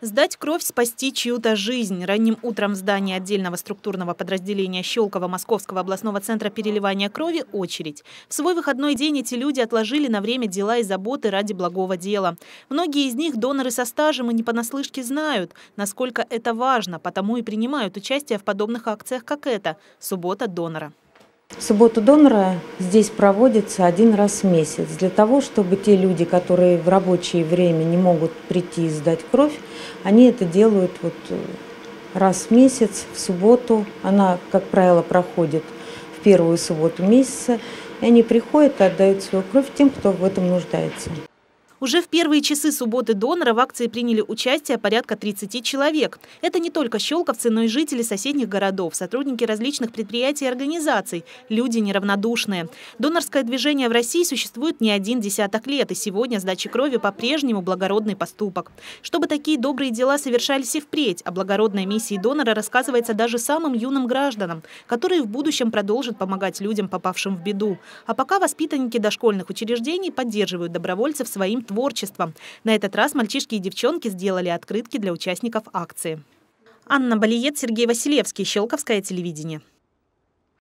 Сдать кровь, спасти чью-то жизнь. Ранним утром в здании отдельного структурного подразделения Щелково Московского областного центра переливания крови очередь. В свой выходной день эти люди отложили на время дела и заботы ради благого дела. Многие из них доноры со стажем и не понаслышке знают, насколько это важно, потому и принимают участие в подобных акциях, как эта «Суббота донора». Суббота донора здесь проводится один раз в месяц, для того, чтобы те люди, которые в рабочее время не могут прийти и сдать кровь, они это делают раз в месяц, в субботу. Она, как правило, проходит в первую субботу месяца, и они приходят и отдают свою кровь тем, кто в этом нуждается. Уже в первые часы субботы донора в акции приняли участие порядка 30 человек. Это не только щелковцы, но и жители соседних городов, сотрудники различных предприятий и организаций, люди неравнодушные. Донорское движение в России существует не один десяток лет, и сегодня сдача крови по-прежнему благородный поступок. Чтобы такие добрые дела совершались и впредь, о благородной миссии донора рассказывается даже самым юным гражданам, которые в будущем продолжат помогать людям, попавшим в беду. А пока воспитанники дошкольных учреждений поддерживают добровольцев своим творчеством. На этот раз мальчишки и девчонки сделали открытки для участников акции. Анна Балиет, Сергей Василевский, Щелковское телевидение.